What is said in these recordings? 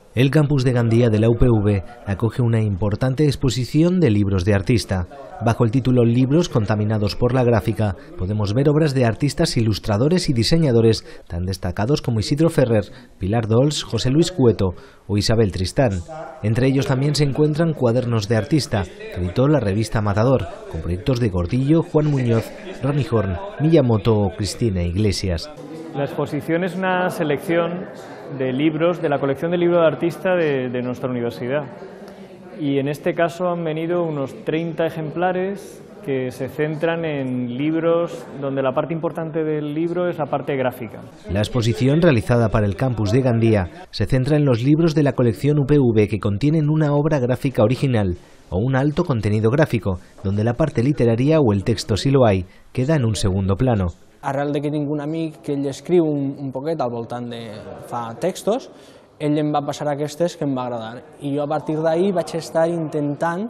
El campus de Gandía de la UPV acoge una importante exposición de libros de artista. Bajo el título Libros contaminados por la gráfica, podemos ver obras de artistas ilustradores y diseñadores tan destacados como Isidro Ferrer, Pilar Dols, José Luis Cueto o Isabel Tristán. Entre ellos también se encuentran cuadernos de artista, que editó la revista Matador, con proyectos de Gordillo, Juan Muñoz, Ronnie Horn, Miyamoto o Cristina Iglesias. La exposición es una selección de libros, de la colección de libros de artista de nuestra universidad. Y en este caso han venido unos 30 ejemplares que se centran en libros donde la parte importante del libro es la parte gráfica. La exposición realizada para el campus de Gandía se centra en los libros de la colección UPV que contienen una obra gráfica original o un alto contenido gráfico, donde la parte literaria o el texto, si lo hay, queda en un segundo plano. Arrel de que tinc un amic que ell escriu un poquet al voltant de... fa textos, ell em va passar aquestes que em va agradar. I jo a partir d'ahir vaig estar intentant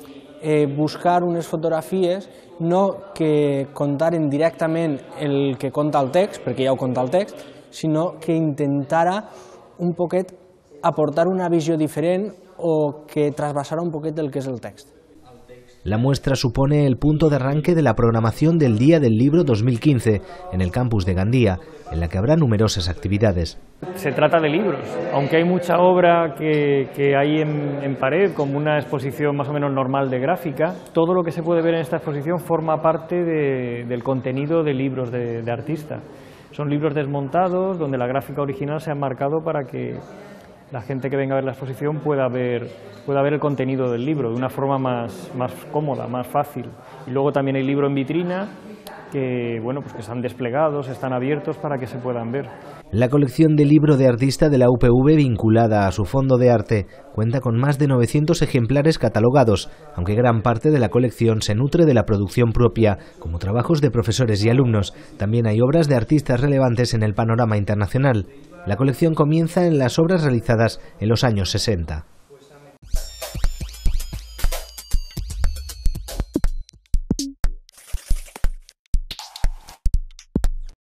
buscar unes fotografies no que contaren directament el que conta el text, perquè ja ho conta el text, sinó que intentara un poquet aportar una visió diferent o que trasvasara un poquet el que és el text. La muestra supone el punto de arranque de la programación del Día del Libro 2015 en el campus de Gandía, en la que habrá numerosas actividades. Se trata de libros, aunque hay mucha obra que hay en pared, como una exposición más o menos normal de gráfica, todo lo que se puede ver en esta exposición forma parte del contenido de libros de artista. Son libros desmontados, donde la gráfica original se ha marcado para que la gente que venga a ver la exposición pueda ver el contenido del libro de una forma más cómoda, más fácil. Y luego también hay libro en vitrina que, bueno, pues que están desplegados, están abiertos para que se puedan ver. La colección de libro de artista de la UPV vinculada a su fondo de arte cuenta con más de 900 ejemplares catalogados, aunque gran parte de la colección se nutre de la producción propia, como trabajos de profesores y alumnos. También hay obras de artistas relevantes en el panorama internacional. La colección comienza en las obras realizadas en los años 60.